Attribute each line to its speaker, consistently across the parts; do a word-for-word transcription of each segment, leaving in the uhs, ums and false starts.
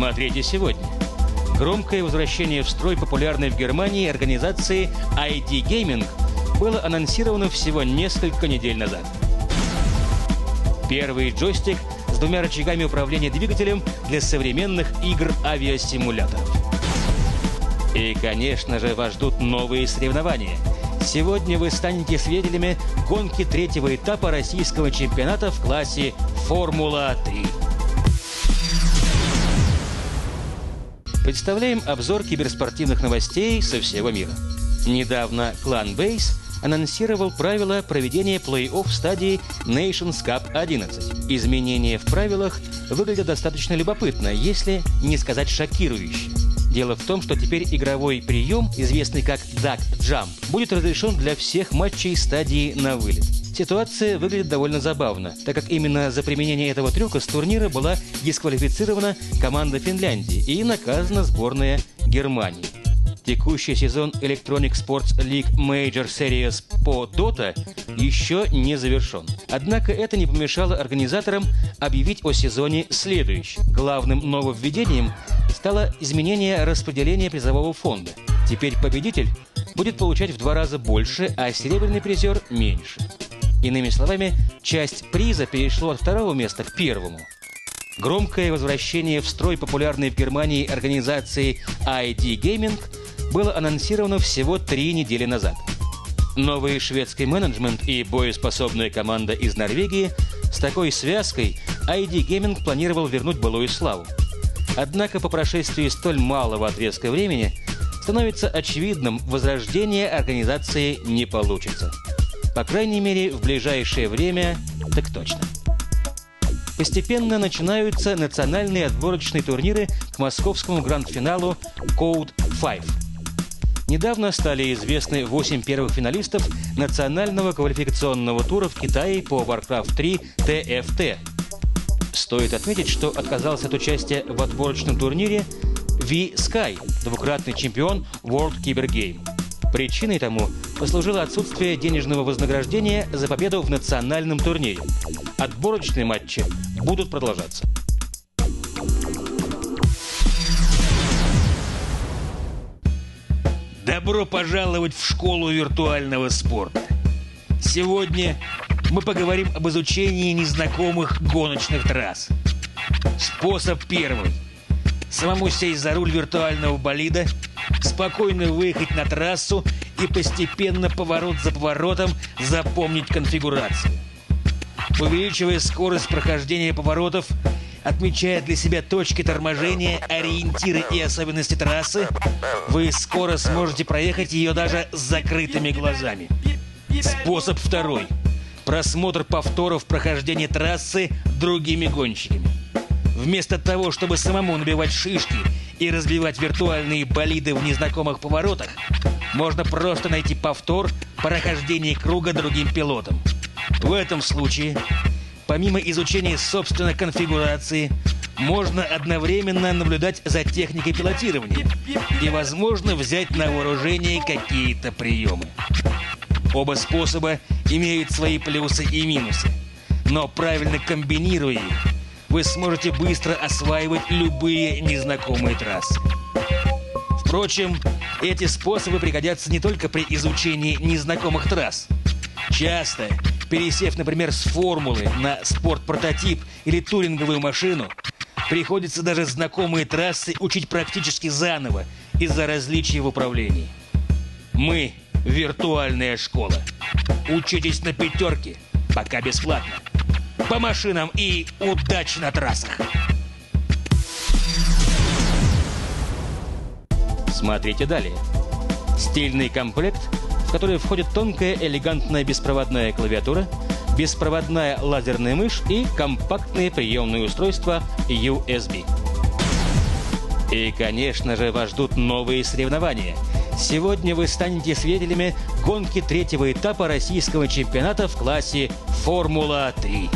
Speaker 1: Смотрите сегодня. Громкое возвращение в строй популярной в Германии организации ай ди Gaming было анонсировано всего несколько недель назад. Первый джойстик с двумя рычагами управления двигателем для современных игр-авиасимуляторов. И, конечно же, вас ждут новые соревнования. Сегодня вы станете свидетелями гонки третьего этапа российского чемпионата в классе Формула три. Представляем обзор киберспортивных новостей со всего мира. Недавно Clanbase анонсировал правила проведения плей-офф в стадии Nations Cup одиннадцать. Изменения в правилах выглядят достаточно любопытно, если не сказать шокирующе. Дело в том, что теперь игровой прием, известный как Duck Jump, будет разрешен для всех матчей стадии на вылет. Ситуация выглядит довольно забавно, так как именно за применение этого трюка с турнира была дисквалифицирована команда Финляндии и наказана сборная Германии. Текущий сезон Electronic Sports League Major Series по Dota еще не завершен. Однако это не помешало организаторам объявить о сезоне следующем. Главным нововведением стало изменение распределения призового фонда. Теперь победитель будет получать в два раза больше, а серебряный призер – меньше. Иными словами, часть приза перешло от второго места к первому. Громкое возвращение в строй популярной в Германии организации ай ди Gaming было анонсировано всего три недели назад. Новый шведский менеджмент и боеспособная команда из Норвегии с такой связкой ай ди Gaming планировал вернуть былую славу. Однако по прошествии столь малого отрезка времени становится очевидным, возрождение организации не получится. По крайней мере, в ближайшее время так точно. Постепенно начинаются национальные отборочные турниры к московскому гранд-финалу Code пять. Недавно стали известны восемь первых финалистов национального квалификационного тура в Китае по Warcraft три ти эф ти. Стоит отметить, что отказался от участия в отборочном турнире V-Sky, двукратный чемпион World Cyber Game. Причиной тому послужило отсутствие денежного вознаграждения за победу в национальном турнире. Отборочные матчи будут продолжаться. Добро пожаловать в школу виртуального спорта. Сегодня мы поговорим об изучении незнакомых гоночных трасс. Способ первый. Самому сесть за руль виртуального болида, спокойно выехать на трассу и постепенно, поворот за поворотом, запомнить конфигурацию. Увеличивая скорость прохождения поворотов, отмечая для себя точки торможения, ориентиры и особенности трассы, вы скоро сможете проехать ее даже с закрытыми глазами. Способ второй. Просмотр повторов прохождения трассы другими гонщиками. Вместо того, чтобы самому набивать шишки и разбивать виртуальные болиды в незнакомых поворотах, можно просто найти повтор прохождения круга другим пилотом. В этом случае, помимо изучения собственной конфигурации, можно одновременно наблюдать за техникой пилотирования и, возможно, взять на вооружение какие-то приемы. Оба способа имеют свои плюсы и минусы, но правильно комбинируя их, вы сможете быстро осваивать любые незнакомые трассы. Впрочем, эти способы пригодятся не только при изучении незнакомых трасс. Часто, пересев, например, с формулы на спорт-прототип или туринговую машину, приходится даже знакомые трассы учить практически заново из-за различий в управлении. Мы – виртуальная школа. Учитесь на пятерке, пока бесплатно. По машинам и удачи на трассах! Смотрите далее. Стильный комплект, в который входит тонкая элегантная беспроводная клавиатура, беспроводная лазерная мышь и компактные приемные устройства ю эс би. И, конечно же, вас ждут новые соревнования. Сегодня вы станете свидетелями гонки третьего этапа российского чемпионата в классе Формула три.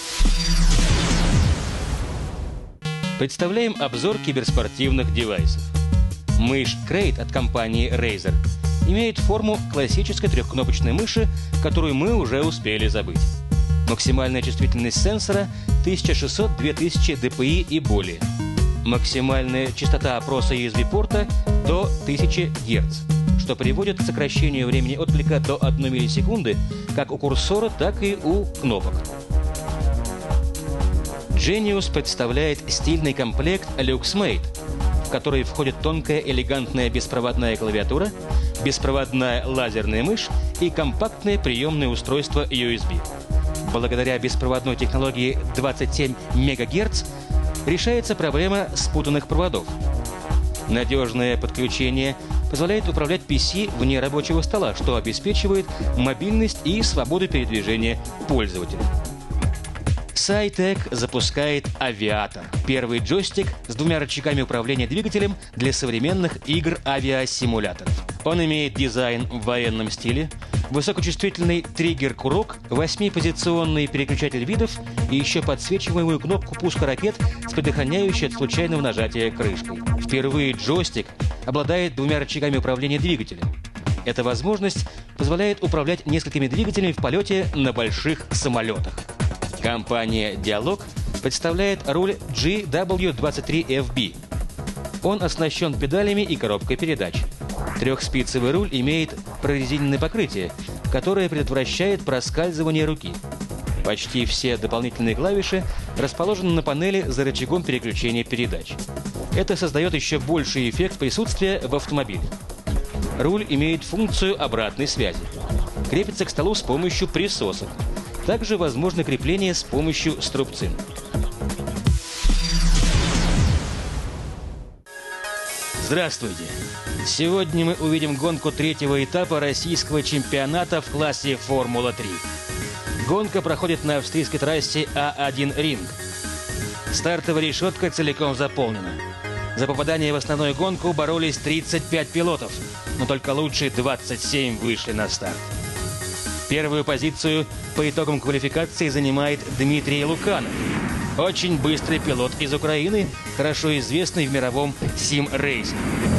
Speaker 1: Представляем обзор киберспортивных девайсов. Мышь Crate от компании Razer имеет форму классической трехкнопочной мыши, которую мы уже успели забыть. Максимальная чувствительность сенсора тысяча шестьсот — две тысячи дэ пэ и и более. Максимальная частота опроса ю эс би-порта до тысячи герц, что приводит к сокращению времени отклика до одной миллисекунды как у курсора, так и у кнопок. Genius представляет стильный комплект LuxeMate, в который входит тонкая элегантная беспроводная клавиатура, беспроводная лазерная мышь и компактное приемное устройство ю эс би. Благодаря беспроводной технологии двадцать семь мегагерц решается проблема спутанных проводов. Надежное подключение позволяет управлять пи си вне рабочего стола, что обеспечивает мобильность и свободу передвижения пользователя. Scitech запускает Aviator – первый джойстик с двумя рычагами управления двигателем для современных игр-авиасимуляторов. Он имеет дизайн в военном стиле, высокочувствительный триггер-курок, восьмипозиционный переключатель видов и еще подсвечиваемую кнопку пуска ракет с предохраняющей от случайного нажатия крышкой. Впервые джойстик обладает двумя рычагами управления двигателем. Эта возможность позволяет управлять несколькими двигателями в полете на больших самолетах. Компания Dialog представляет руль джи дабл ю двадцать три эф би. Он оснащен педалями и коробкой передач. Трехспицевый руль имеет прорезиненное покрытие, которое предотвращает проскальзывание руки. Почти все дополнительные клавиши расположены на панели за рычагом переключения передач. Это создает еще больший эффект присутствия в автомобиле. Руль имеет функцию обратной связи. Крепится к столу с помощью присосок. Также возможно крепление с помощью струбцин. Здравствуйте! Сегодня мы увидим гонку третьего этапа российского чемпионата в классе Формула три. Гонка проходит на австрийской трассе а один Ринг. Стартовая решетка целиком заполнена. За попадание в основную гонку боролись тридцать пять пилотов, но только лучшие двадцать семь вышли на старт. Первую позицию по итогам квалификации занимает Дмитрий Луканов. Очень быстрый пилот из Украины, хорошо известный в мировом сим-рейсинге.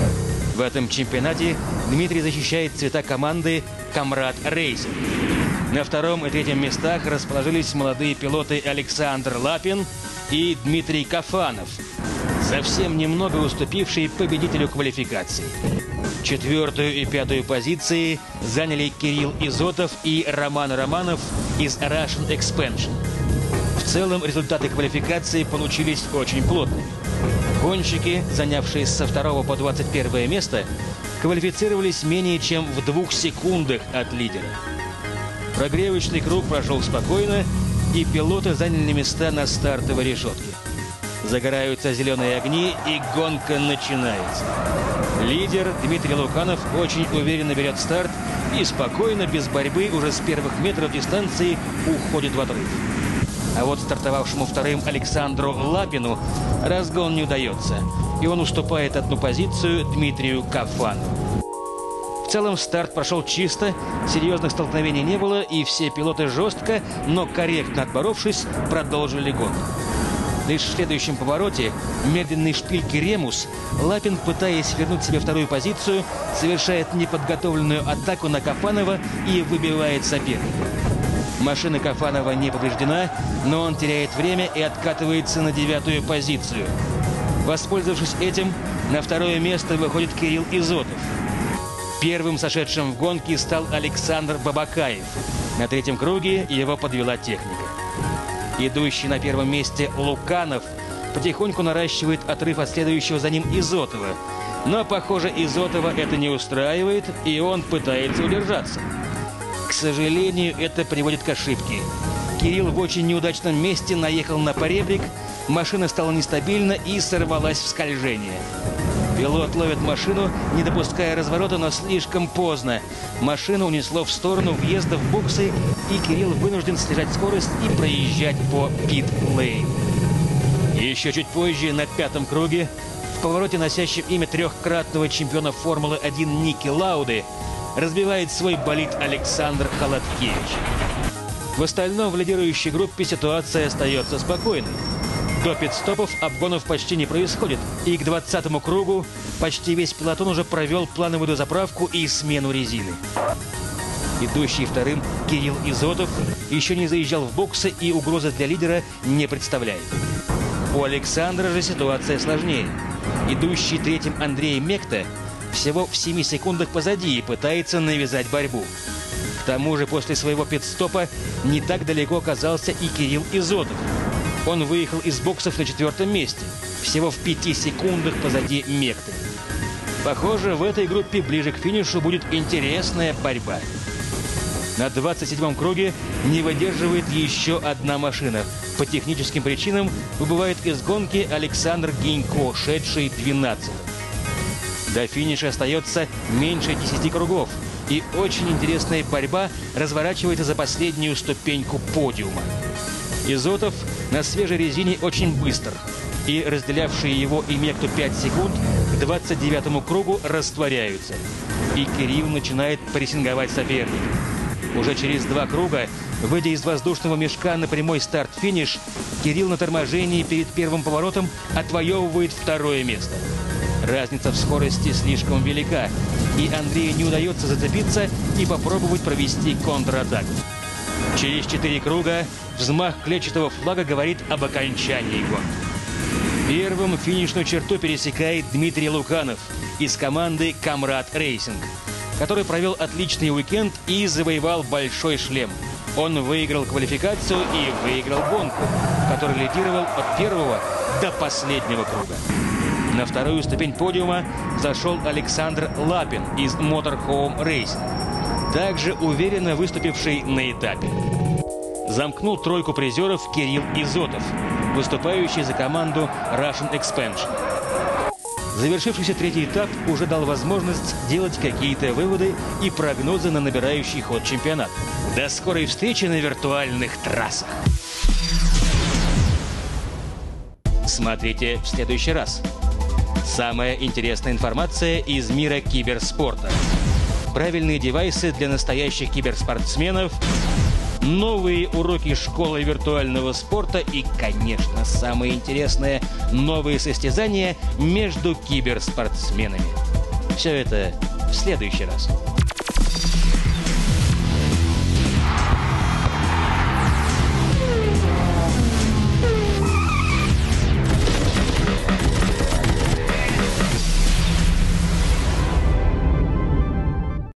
Speaker 1: В этом чемпионате Дмитрий защищает цвета команды «Камрад Рейсинг». На втором и третьем местах расположились молодые пилоты Александр Лапин и Дмитрий Кафанов, совсем немного уступившие победителю квалификации. Четвертую и пятую позиции заняли Кирилл Изотов и Роман Романов из Russian Expansion. В целом результаты квалификации получились очень плотными. Гонщики, занявшие со второго по двадцать первое место, квалифицировались менее чем в двух секундах от лидера. Прогревочный круг прошел спокойно, и пилоты заняли места на стартовой решетке. Загораются зеленые огни, и гонка начинается. Лидер Дмитрий Луканов очень уверенно берет старт и спокойно, без борьбы, уже с первых метров дистанции уходит в отрыв. А вот стартовавшему вторым Александру Лапину разгон не удается, и он уступает одну позицию Дмитрию Кафанову. В целом старт прошел чисто, серьезных столкновений не было, и все пилоты жестко, но корректно отборовшись, продолжили гонку. Лишь в следующем повороте медленный шпильки Ремус Лапин, пытаясь вернуть себе вторую позицию, совершает неподготовленную атаку на Кафанова и выбивает соперника. Машина Кафанова не повреждена, но он теряет время и откатывается на девятую позицию. Воспользовавшись этим, на второе место выходит Кирилл Изотов. Первым сошедшим в гонке стал Александр Бабакаев. На третьем круге его подвела техника. Идущий на первом месте Луканов потихоньку наращивает отрыв от следующего за ним Изотова. Но, похоже, Изотова это не устраивает, и он пытается удержаться. К сожалению, это приводит к ошибке. Кирилл в очень неудачном месте наехал на поребрик, машина стала нестабильна и сорвалась в скольжение. Пилот ловит машину, не допуская разворота, но слишком поздно. Машину унесло в сторону въезда в боксы, и Кирилл вынужден снижать скорость и проезжать по пит-лейн. Еще чуть позже, на пятом круге, в повороте, носящем имя трехкратного чемпиона Формулы один Ники Лауды, разбивает свой болид Александр Холодкевич. В остальном в лидирующей группе ситуация остается спокойной. До пит-стопов обгонов почти не происходит, и к двадцатому кругу почти весь пелотон уже провел плановую дозаправку и смену резины. Идущий вторым Кирилл Изотов еще не заезжал в боксы и угрозы для лидера не представляет. У Александра же ситуация сложнее. Идущий третьим Андрей Мекта всего в семи секундах позади и пытается навязать борьбу. К тому же после своего пит-стопа не так далеко оказался и Кирилл Изотов. Он выехал из боксов на четвертом месте, всего в пяти секундах позади Мекты. Похоже, в этой группе ближе к финишу будет интересная борьба. На двадцать седьмом круге не выдерживает еще одна машина. По техническим причинам выбывает из гонки Александр Гинько, шедший двенадцатым. До финиша остается меньше десяти кругов, и очень интересная борьба разворачивается за последнюю ступеньку подиума. Изотов на свежей резине очень быстр, и разделявшие его и Мекту пять секунд к двадцать девятому кругу растворяются. И Кирилл начинает прессинговать соперника. Уже через два круга, выйдя из воздушного мешка на прямой старт-финиш, Кирилл на торможении перед первым поворотом отвоевывает второе место. Разница в скорости слишком велика, и Андрею не удается зацепиться и попробовать провести контратаку. Через четыре круга взмах клетчатого флага говорит об окончании гонки. Первым финишную черту пересекает Дмитрий Луканов из команды «Камрад Рейсинг», который провел отличный уикенд и завоевал большой шлем. Он выиграл квалификацию и выиграл гонку, который лидировал от первого до последнего круга. На вторую ступень подиума зашел Александр Лапин из Motorhome Racing, также уверенно выступивший на этапе. Замкнул тройку призеров Кирилл Изотов, выступающий за команду Russian Expansion. Завершившийся третий этап уже дал возможность делать какие-то выводы и прогнозы на набирающий ход чемпионат. До скорой встречи на виртуальных трассах. Смотрите в следующий раз. Самая интересная информация из мира киберспорта. Правильные девайсы для настоящих киберспортсменов. Новые уроки школы виртуального спорта и, конечно, самое интересное – новые состязания между киберспортсменами. Все это в следующий раз.